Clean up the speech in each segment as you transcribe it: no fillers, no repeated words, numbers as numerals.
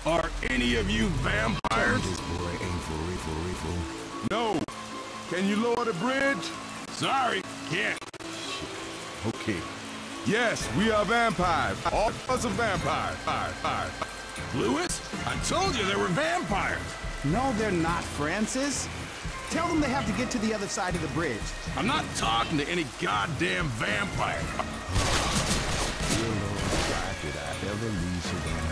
Are any of you vampires? This boy ain't for real. No. Can you lower the bridge? Sorry, can't. Okay. Yes, we are vampires. All of us are vampires. Fire. Lewis, I told you there were vampires. No, they're not, Francis. Tell them they have to get to the other side of the bridge. I'm not talking to any goddamn vampire. Dear Lord, why did I ever leave Savannah?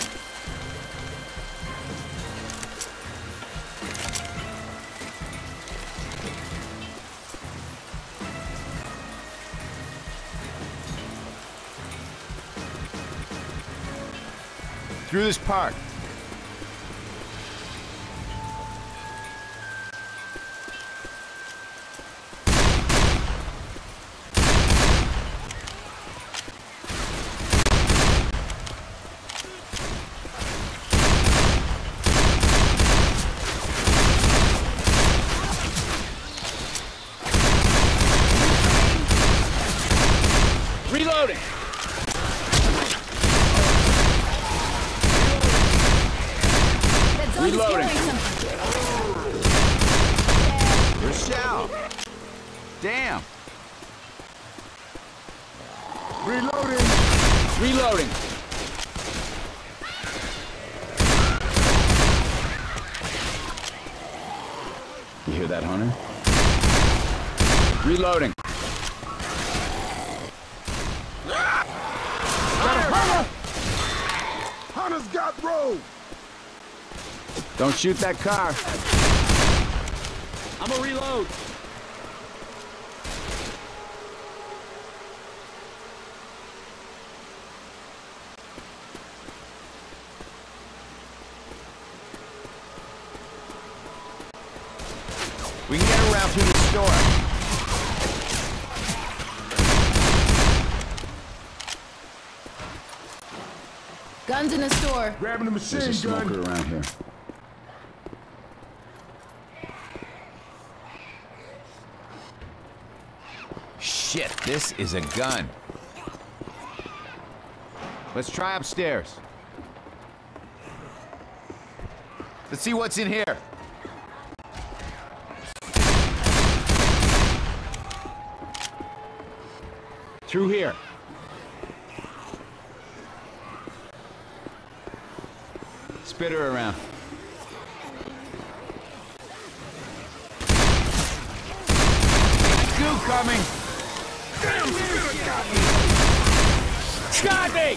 Through this park. Reloading! Reloading. Rochelle! Damn! Reloading. Reloading! You hear that, Hunter? Reloading! Hunter's got road. Don't shoot that car. I'm gonna reload! We can get around through the store. Guns in the store. Grabbing the machine There's a gun. smoker around here. Shit, this is a gun. Let's try upstairs. Let's see what's in here. Through here. Spit her around. Goo coming! Damn, spitter got me. Got me!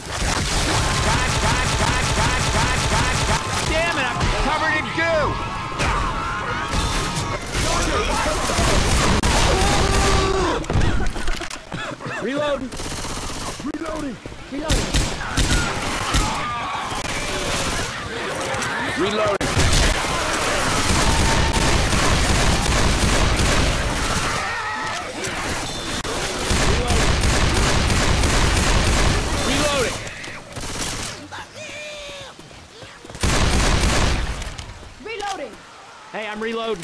God. Damn it, I'm covered in goo! Reloading! Reloading. Reloading. Reloading! Reloading. Hey, I'm reloading.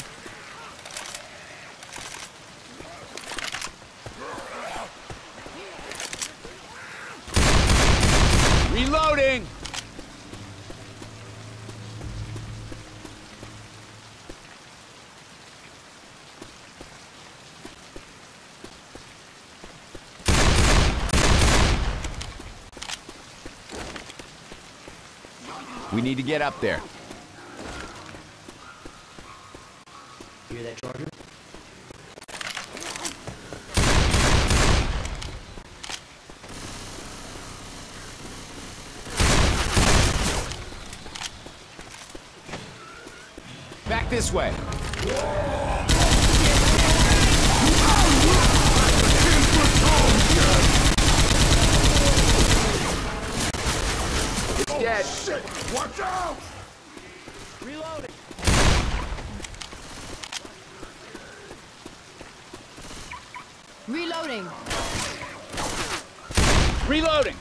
Reloading! We need to get up there. Hear that charger? Back this way. It's dead. Shit, watch out. Reloading! Reloading. Reloading!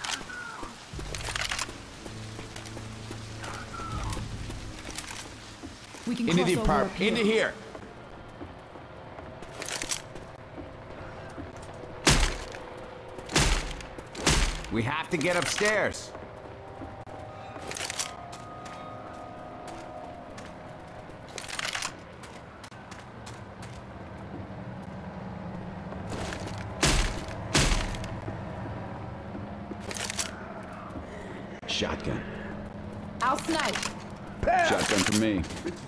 We can Into cross the over apartment. up here. Into here. We have to get upstairs. shotgun. I'll snipe. Shotgun for me.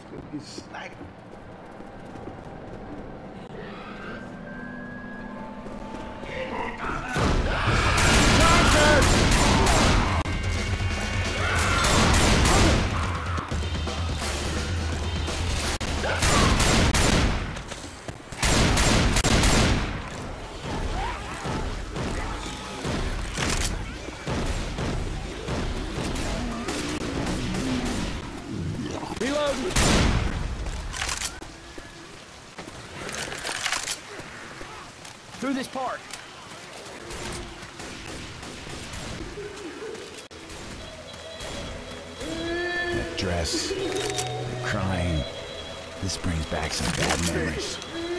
Reload! Through this park. That dress, the crying. This brings back some bad memories.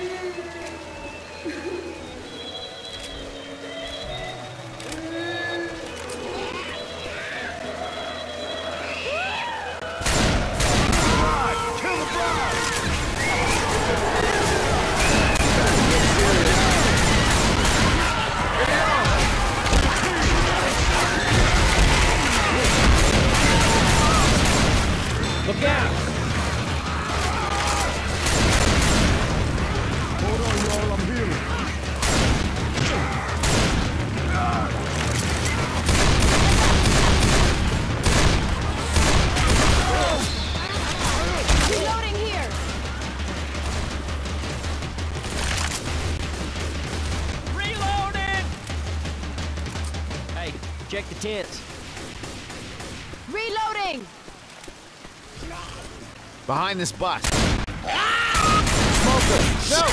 Look out! Hold on, y'all, I'm healing. Reloading here. Reloading! Hey, check the tents. Reloading. Behind this bus. No!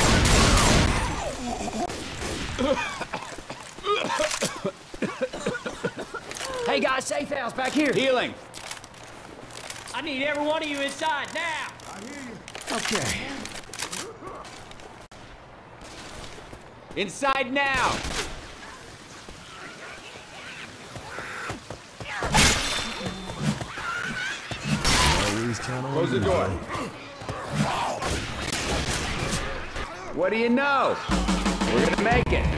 Hey guys, safe house back here. Healing. I need every one of you inside now. Okay. Inside now. Always count on Close the you. door. What do you know? We're gonna make it.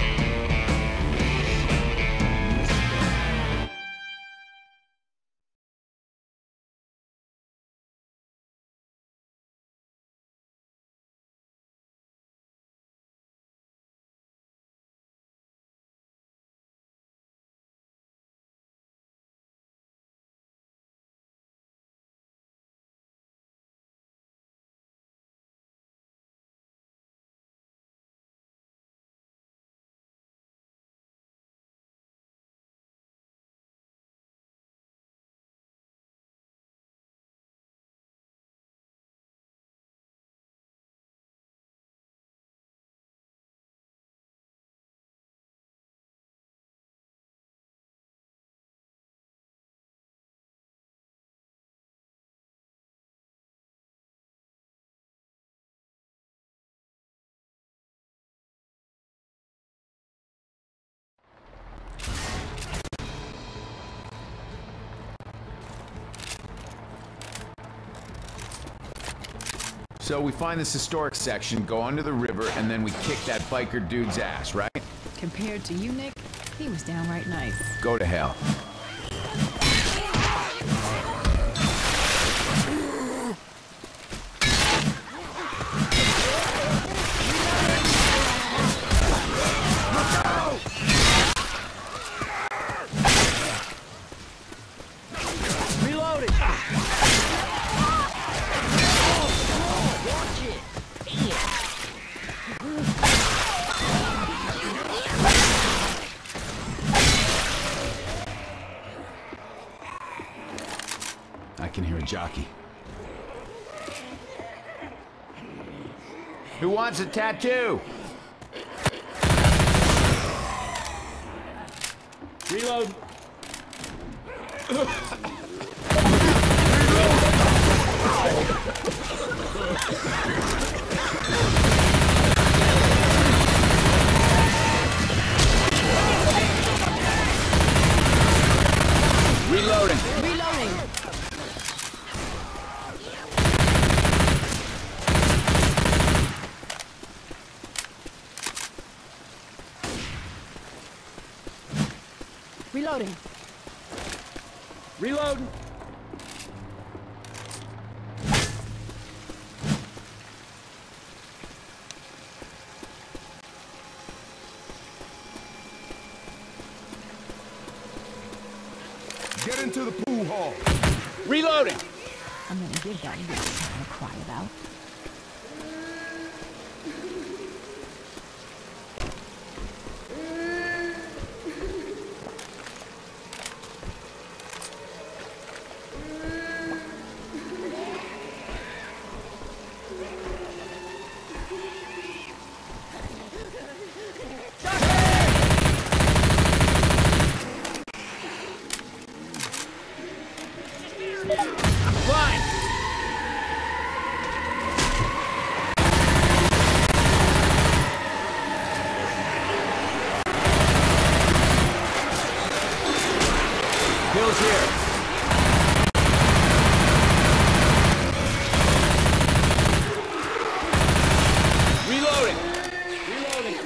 So we find this historic section, go under the river, and then we kick that biker dude's ass, right? Compared to you, Nick, he was downright nice. Go to hell. Reloading. Watch it. I can hear a jockey. Who wants a tattoo? Reload. Reloading. Reloading. Reloading. Reloading. Get into the pool hall. Reloading. I'm gonna give that bitch something to cry about. Blind. Bill's here. Reloading. Reloading.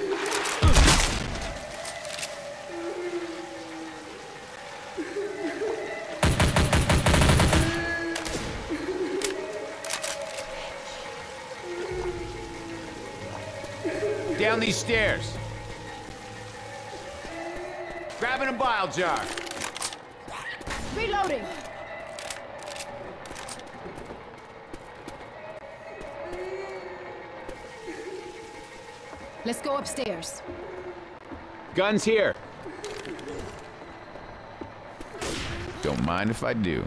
Down these stairs. Grabbing a bile jar. Reloading! Let's go upstairs. Guns here. Don't mind if I do.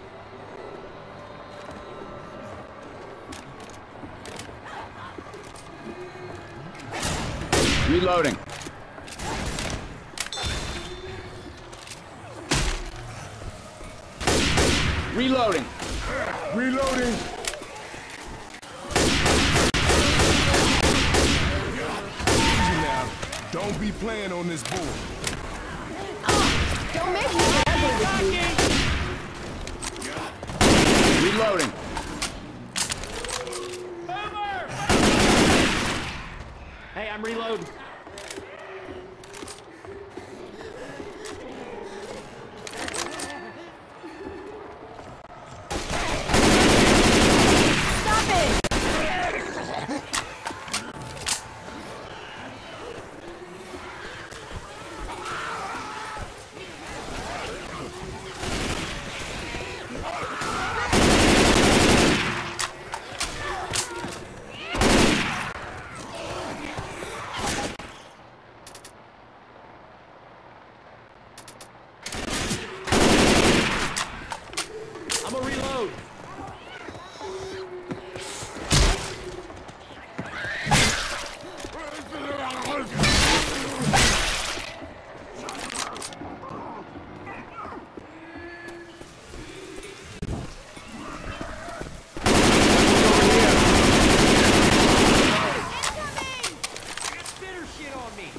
Reloading. Reloading. Reloading. Easy now. Don't be playing on this board. Don't make me ugly with you. Reloading. Hey, I'm reloading. Stop it! I'm gonna reload. Spitter shit on me.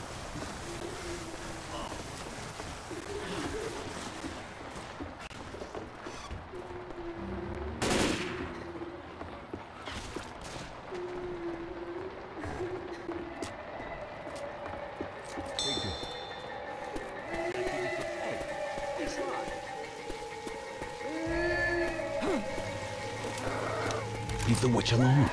Leave the witch alone.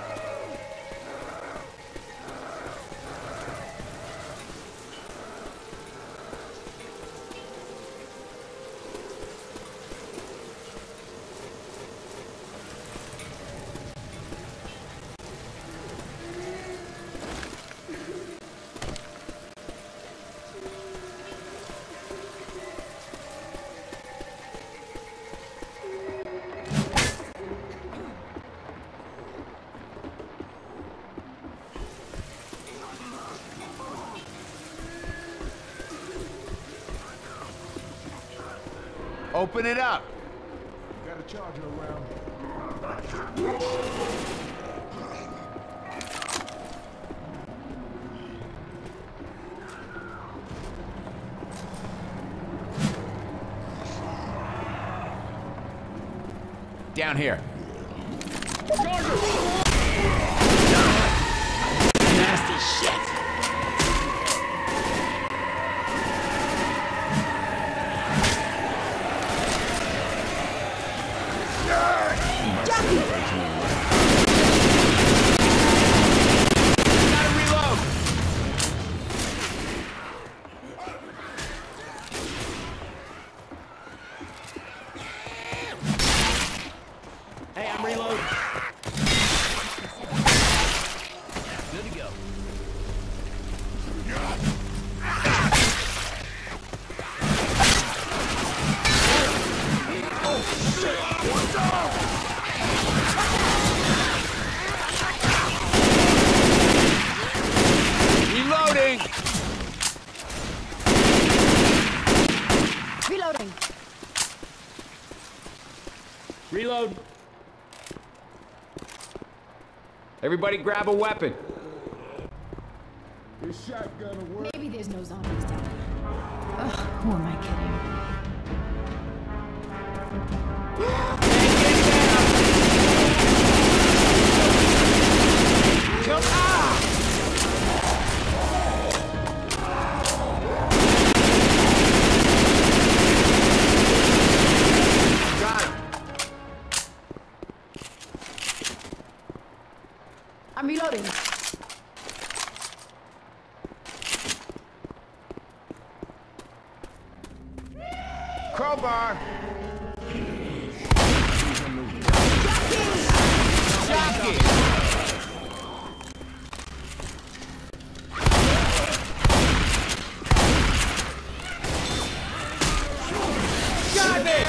Open it up. Got a charger around. Down here. Nasty shit. Reloading! Reloading. Reload. Everybody grab a weapon. This shotgun will work. Maybe there's no zombies down here. Ugh, who am I kidding? Come on! Got him. I'm reloading. Crowbar. Jockey. Got it.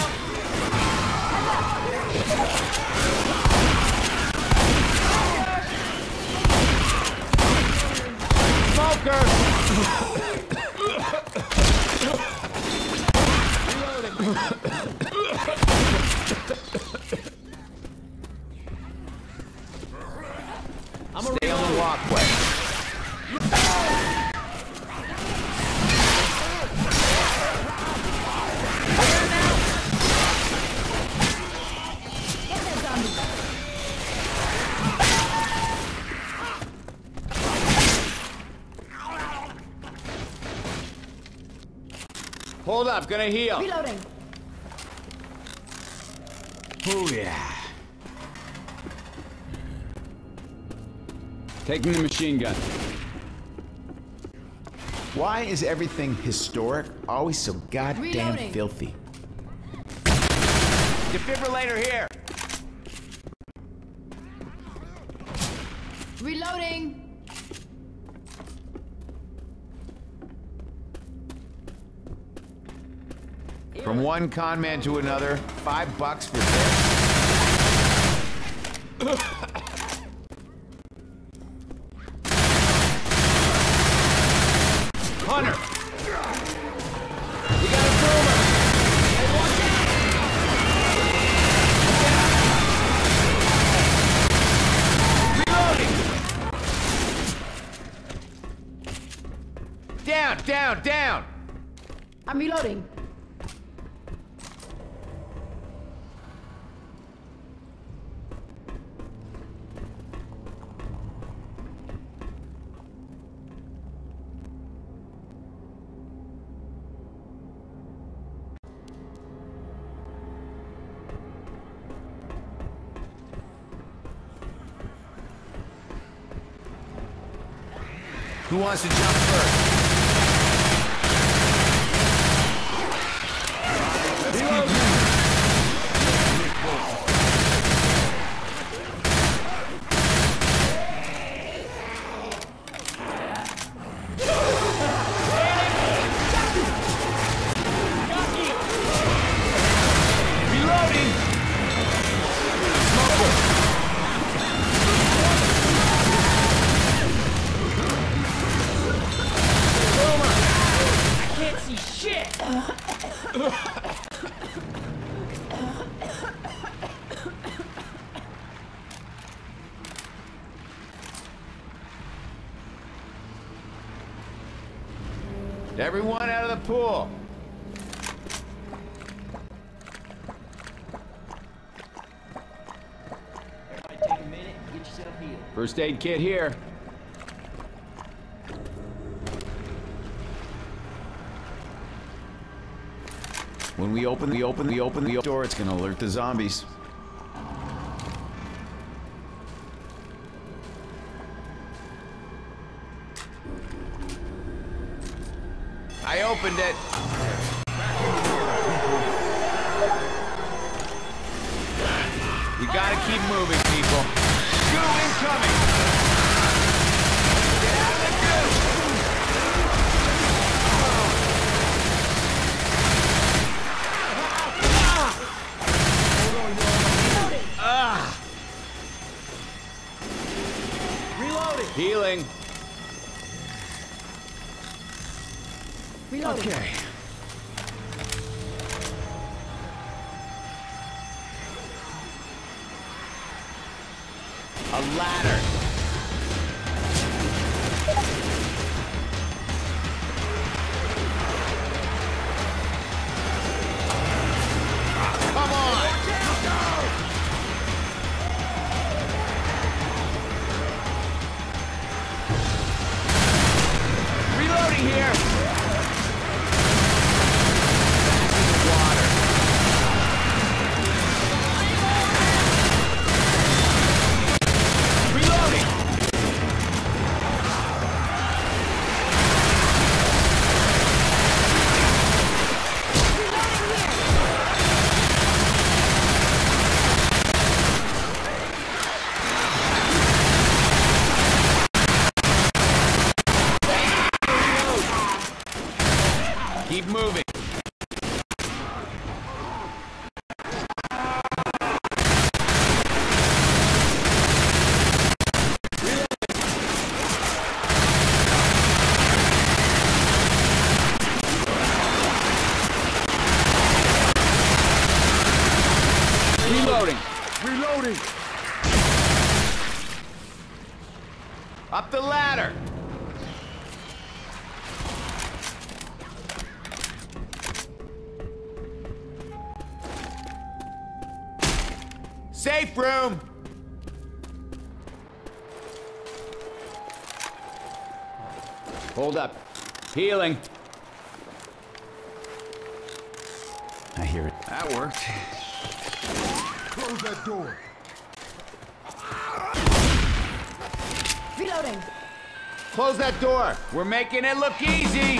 Stay on the walkway. Get that zombie. Hold up, gonna heal. Reloading. Oh yeah. Taking the machine gun. Why is everything historic always so goddamn Reloading. filthy? Defibrillator here. Reloading. From one con man to another, $5 for this. Hunter! We got a boomer! Hey, watch out! Reloading! Down, down, down! I'm reloading. Who wants to jump first? Reloading! Can't see shit. Everyone out of the pool. Everybody take a minute and get yourself healed. First aid kit here. When we open the door, it's gonna alert the zombies. I opened it. We gotta keep moving, people. Goo incoming! Reloading. Okay. A ladder. Come on! Reloading here! Keep moving. Reloading. Reloading! Up the ladder. Safe room! Hold up. Healing. I hear it. That worked. Close that door. Reloading. Close that door. We're making it look easy.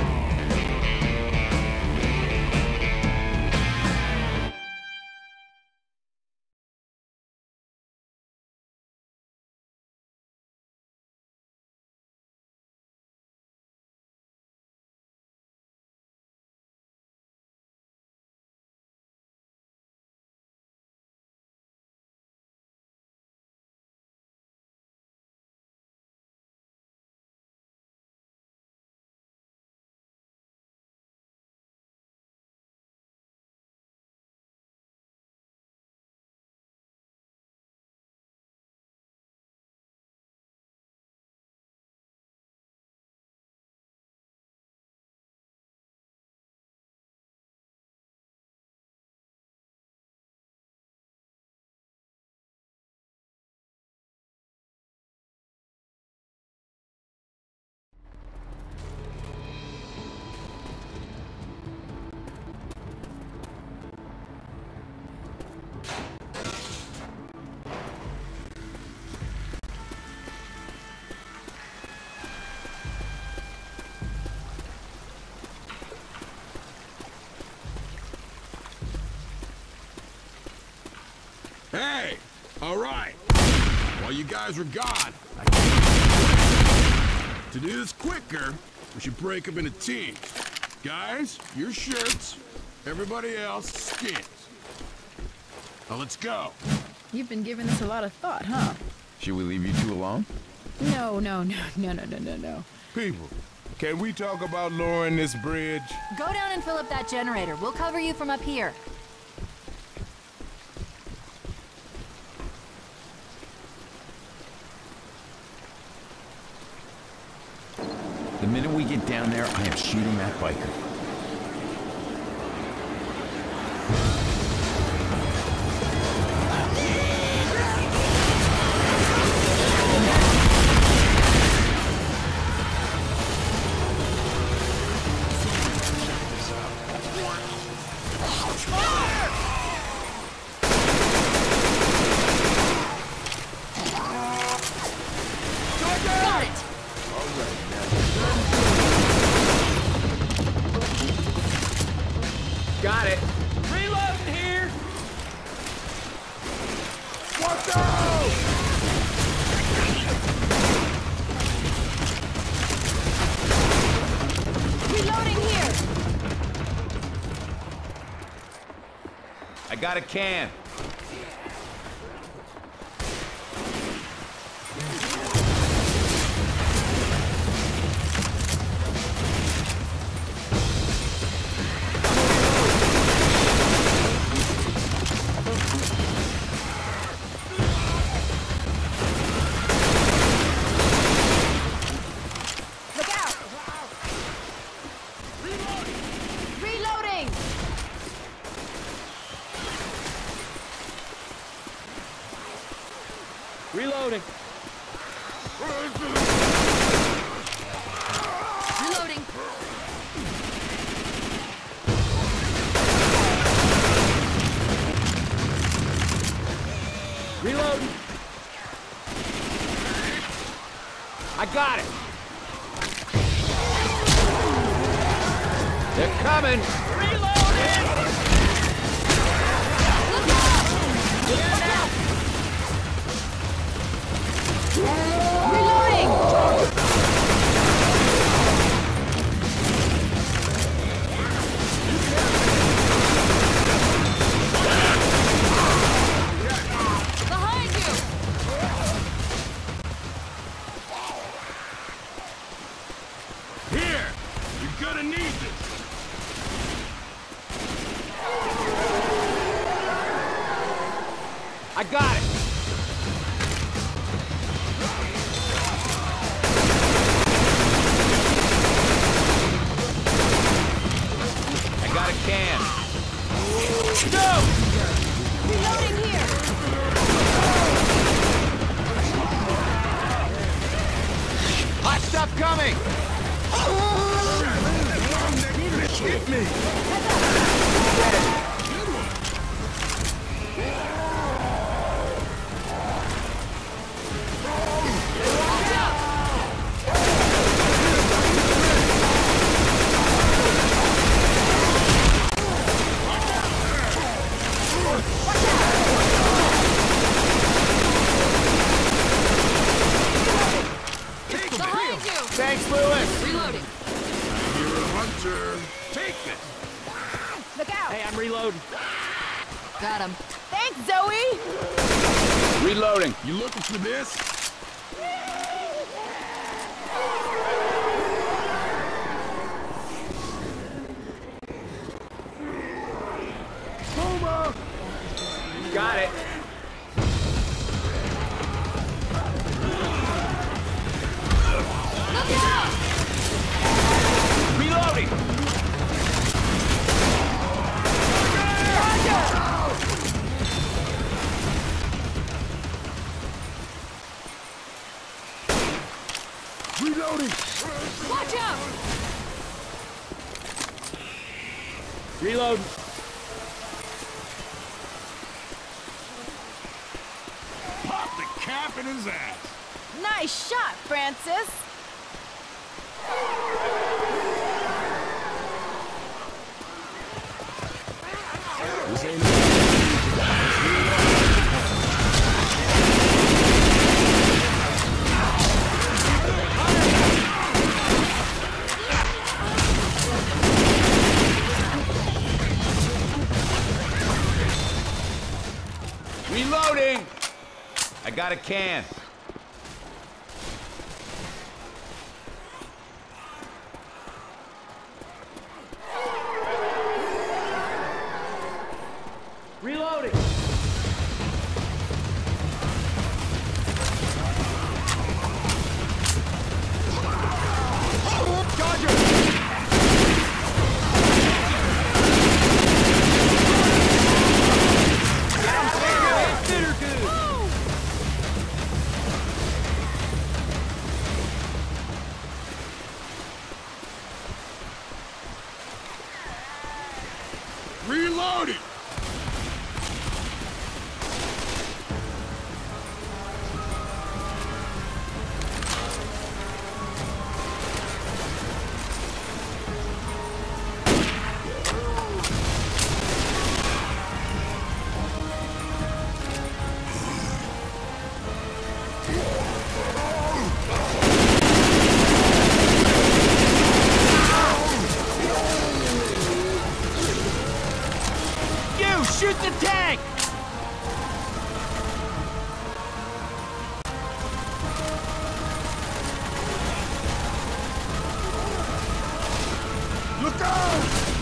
Hey! All right. While you guys were gone, to do this quicker, we should break up into teams. Guys, your shirts. Everybody else, skins. Now let's go. You've been giving this a lot of thought, huh? Should we leave you two alone? No. People, can we talk about lowering this bridge? Go down and fill up that generator. We'll cover you from up here. The minute we get down there, I am shooting that biker. Got it! Got it. Reloading here! Watch out! Reloading here! I got a can. got it. They're coming. Reloading! Look out! Reloading! Behind you! Here! You're gonna need this! I got it. I got a can. Go! Reloading here! Hot stuff coming! Hit me! Behind you! Thanks, Lewis! Reloading. You're a hunter. Take this! Look out! Hey, I'm reloading. Got him. Thanks, Zoe! Reloading. You looking for this? Boomer! Got it. Look out! Reloading. Reloading! Watch out! Reload. Pop the cap in his ass! Nice shot, Francis! This ain't Reloading. I got a can. Reloading. Reloading! You shoot the tank! Look out!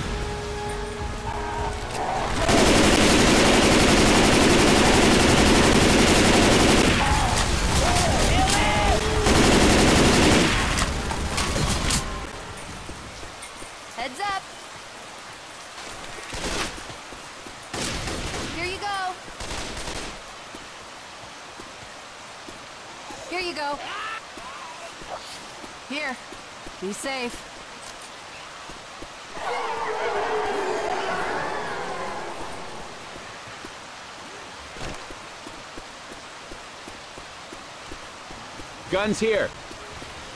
Heads up! Here you go! Here you go! Here, be safe. Guns here.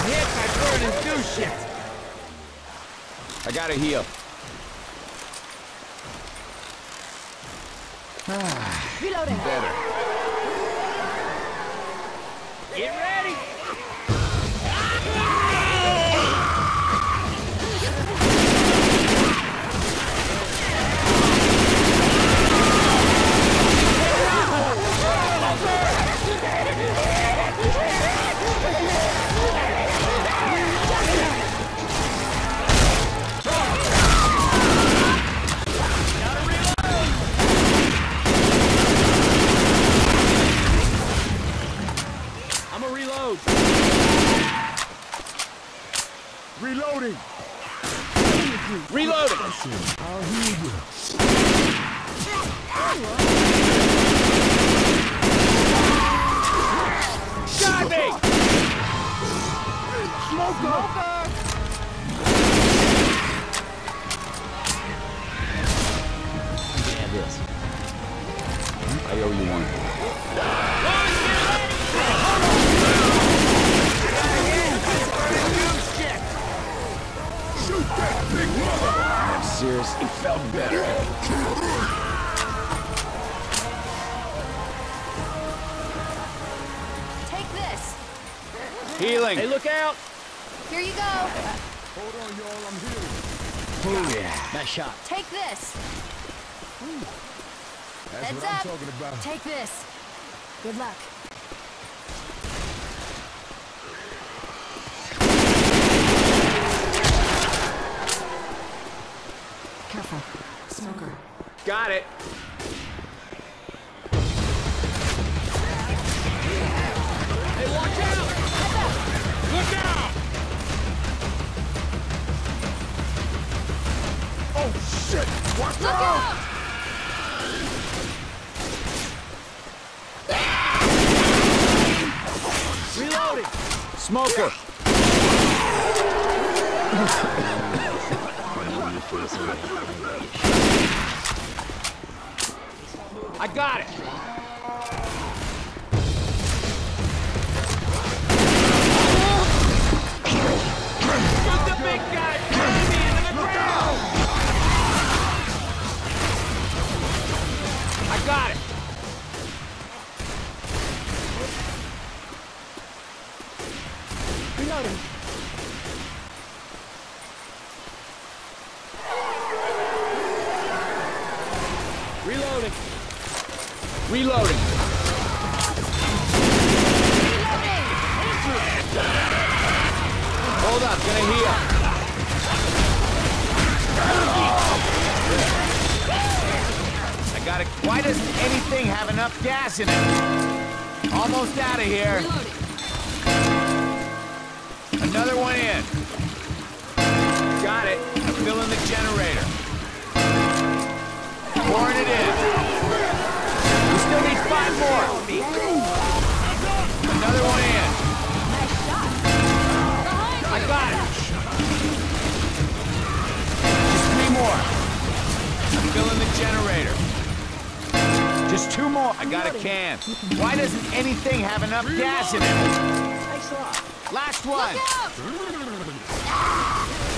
hit by burning do shit. I gotta heal. Reloading. Better. Get ready. Reloading! Reloading! I'll heal you. Got me! Smoker! Yeah, this. I owe you one. Shoot that big mother! Seriously, felt better. Take this. Healing. Hey, look out. Here you go. Hold on, y'all, I'm healing. Oh, yeah. Nice shot. Take this. That's Heads what I'm up. talking about. Take this. Good luck. Careful. Smoker. Got it. Hey, watch out. Look out. Oh, shit! Watch Look out! out! Reloading. Smoker. I got it. Shoot the big guy. Push me into the ground. I got it. Reloading. Reloading. Reloading. Hold up, gonna heal. I got it. Why doesn't anything have enough gas in it? Almost out of here. Another one in. Got it. I'm filling the generator. Pouring it in. We still need 5 more. Another one in. Nice shot. I got it. Just 3 more. I'm filling the generator. Just 2 more. I got a can. Why doesn't anything have enough gas in it? Thanks a lot. Last one. Look out!